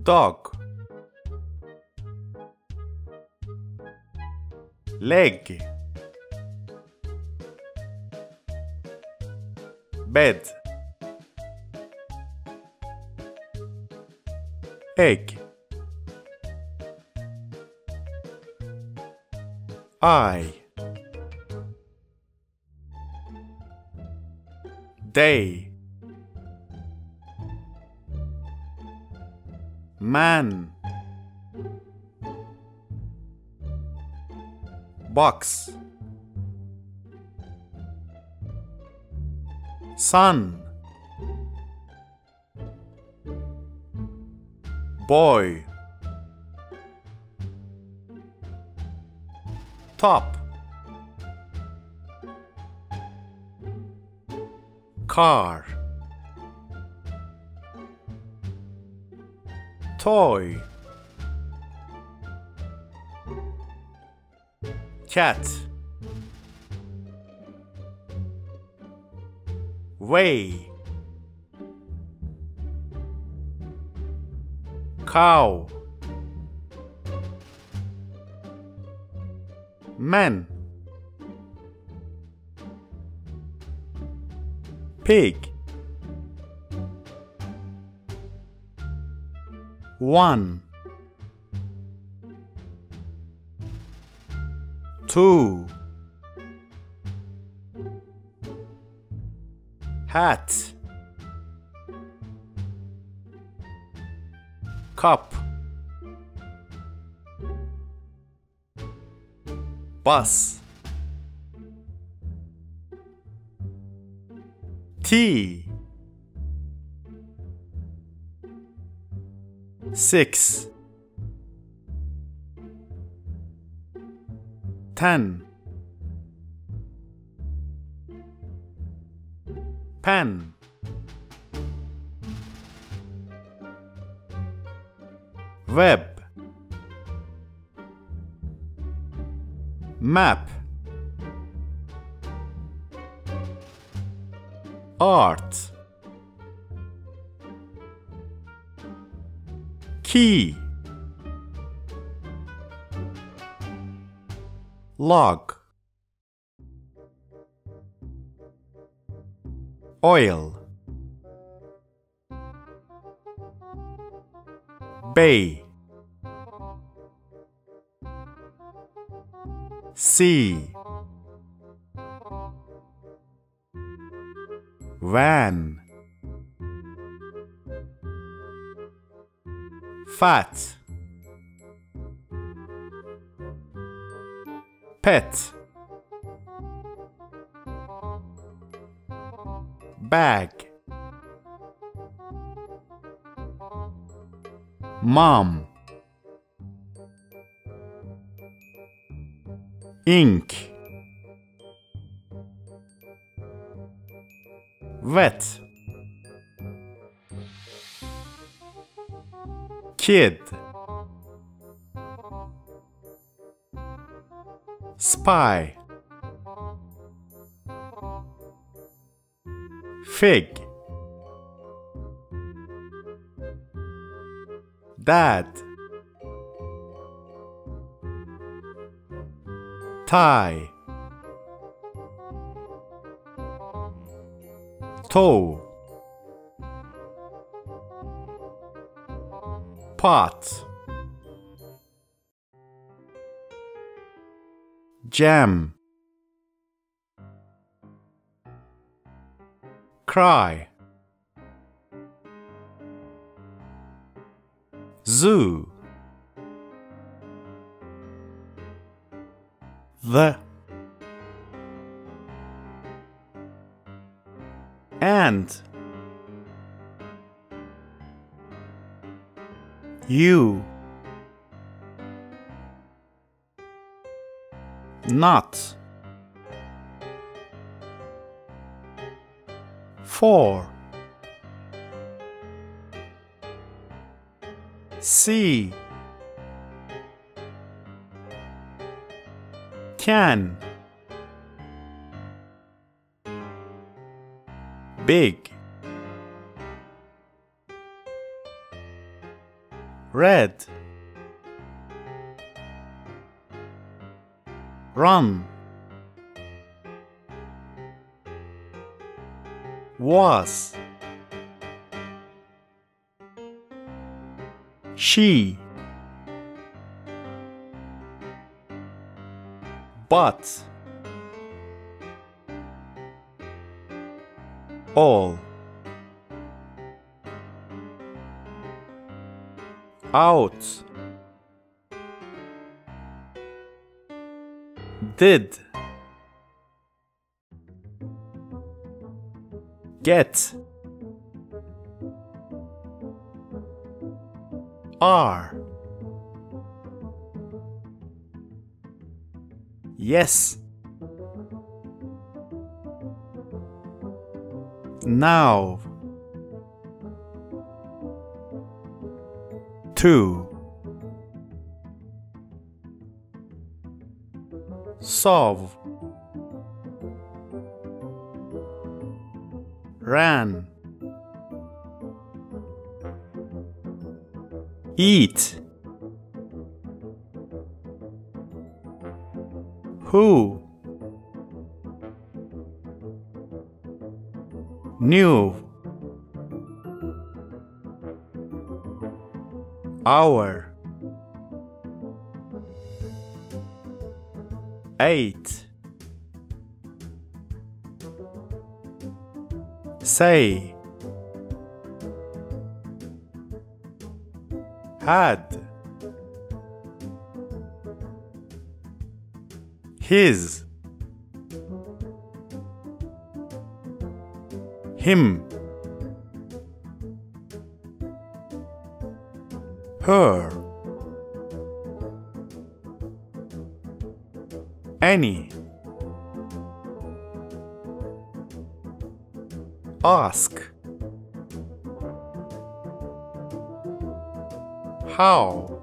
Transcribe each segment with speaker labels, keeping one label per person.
Speaker 1: dog, leg, bed, egg, eye, day, man, box, sun, boy, top, car, toy, cat, way, cow, man, pig, one, two, hat, cup, bus, tea, six, 10, pen, web, map, art, key, log, oil, bay, sea, van, fat, pet, bag, mom, ink, vet, kid, spy, fig, dad, tie, toe, pot, jam, cry, zoo, the, and, you, not, for, see, can, big, red, run, was, she, but, all, out, did, get, are, yes, now, to, solve, ran, eat, who, knew, our, ate, say, had, his, him, her, any, ask, how,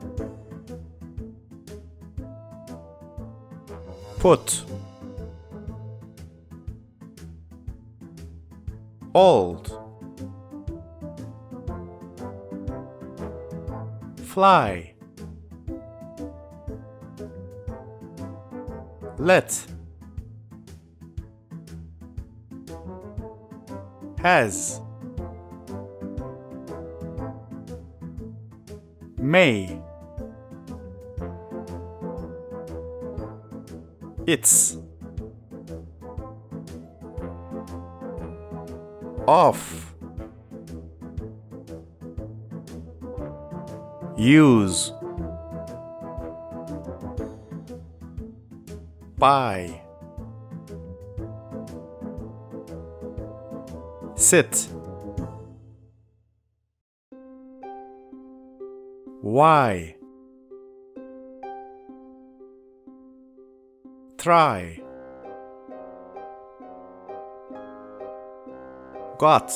Speaker 1: put, old, fly, let, has, may, its, off, use, buy, sit, why, try, got,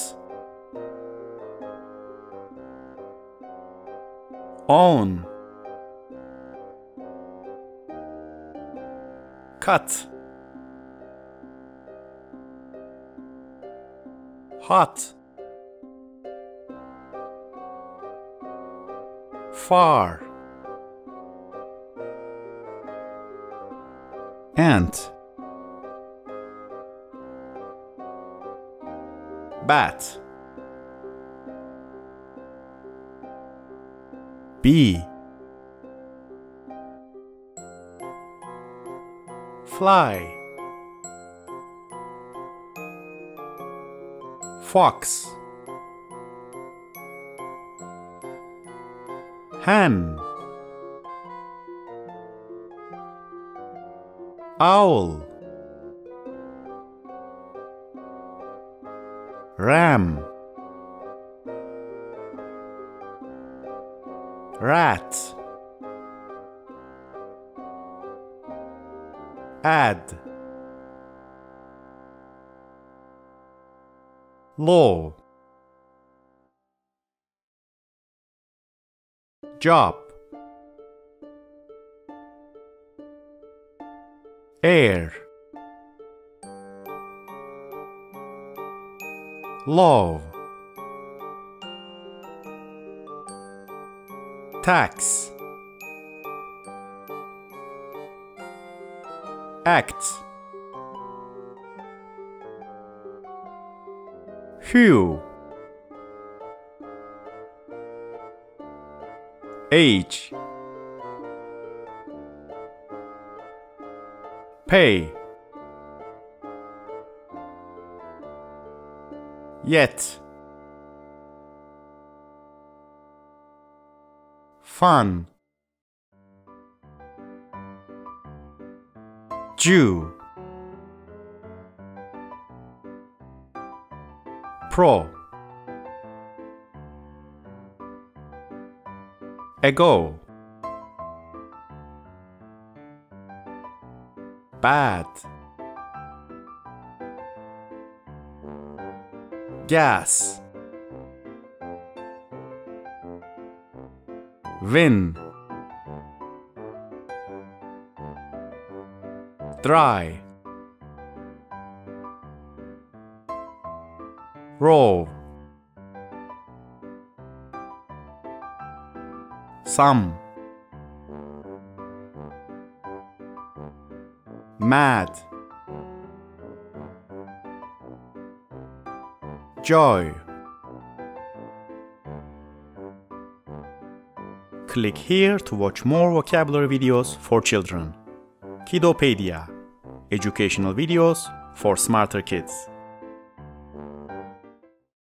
Speaker 1: own, cut, hot, far, ant, bat, bee, fly, fox, hen, owl, ram, rat, add, law, job, air, love, tax, act, hue, age, pay, yet, fun, Jew, pro, ago, bad, gas, win, dry, row, some, mad, joy. Click here to watch more vocabulary videos for children. Kiddopedia, educational videos for smarter kids.